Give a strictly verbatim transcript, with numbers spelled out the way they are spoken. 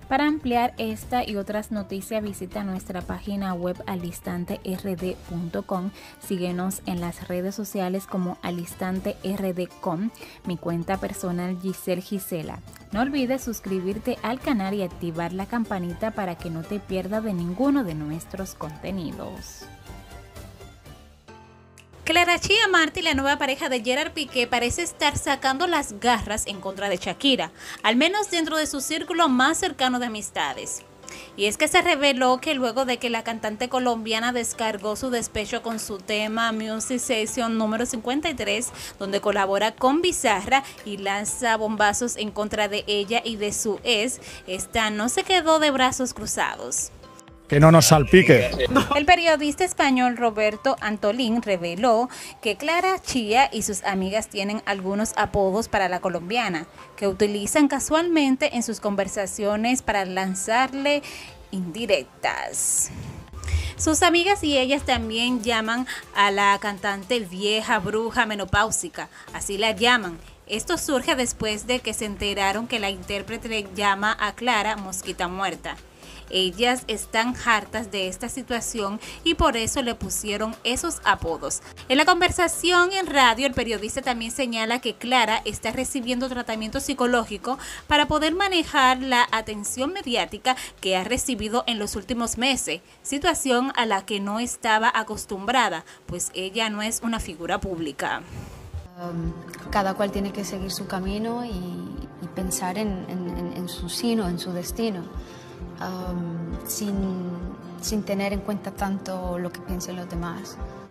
Para ampliar esta y otras noticias, visita nuestra página web al instante r d punto com. Síguenos en las redes sociales como al instante r d punto com, mi cuenta personal Giselle Gisela. No olvides suscribirte al canal y activar la campanita para que no te pierdas de ninguno de nuestros contenidos. Clara Chía Martí, la nueva pareja de Gerard Piqué, parece estar sacando las garras en contra de Shakira, al menos dentro de su círculo más cercano de amistades. Y es que se reveló que luego de que la cantante colombiana descargó su despecho con su tema Music Session número cincuenta y tres, donde colabora con Bizarra y lanza bombazos en contra de ella y de su ex, esta no se quedó de brazos cruzados. Que no nos salpique. El periodista español Roberto Antolín reveló que Clara Chía y sus amigas tienen algunos apodos para la colombiana, que utilizan casualmente en sus conversaciones para lanzarle indirectas. Sus amigas y ellas también llaman a la cantante vieja bruja menopáusica, así la llaman. Esto surge después de que se enteraron que la intérprete le llama a Clara mosquita muerta. Ellas están hartas de esta situación y por eso le pusieron esos apodos. En la conversación en radio, el periodista también señala que Clara está recibiendo tratamiento psicológico para poder manejar la atención mediática que ha recibido en los últimos meses, situación a la que no estaba acostumbrada, pues ella no es una figura pública. Um, cada cual tiene que seguir su camino y, y pensar en, en, en su sino, en su destino. Um, sin, sin tener en cuenta tanto lo que piensen los demás.